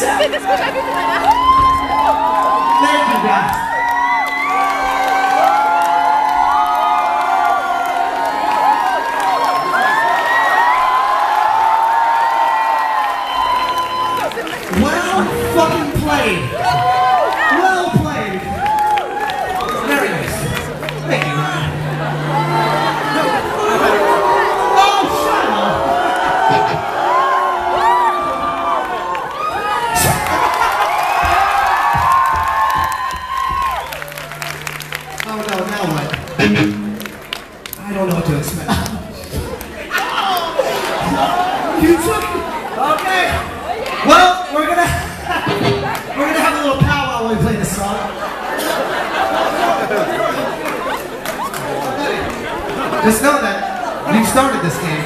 Thank you, guys. Well fucking played. Well played. Very nice. Thank you, Ryan. Oh, shut up. Oh no, now what? I don't know what to expect. You took it. Okay. Well, we're gonna have a little powwow when we play this song. Just know that you started this game.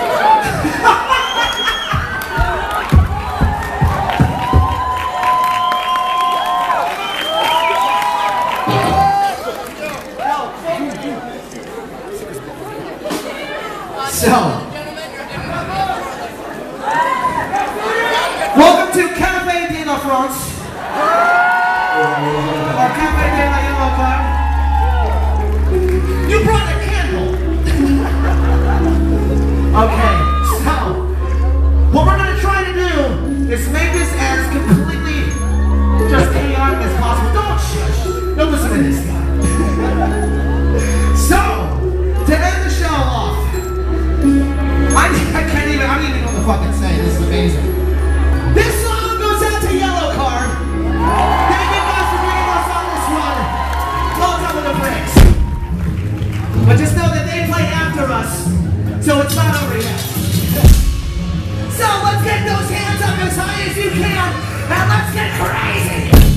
So, welcome to Cafe de la France, or Cafe de la Yellow Card. You brought a candle. Okay, so what we're gonna try to do is make this as completely just chaotic as possible. Don't shush. Don't listen to this guy. So, to end the show off, I don't even know what to fucking say. This is amazing. This song goes out to Yellow Card. Thank you guys for bringing us on this one. Long time with the breaks. But just know that they play after us, so it's not over yet. So let's get those hands up as high as you can, and let's get crazy.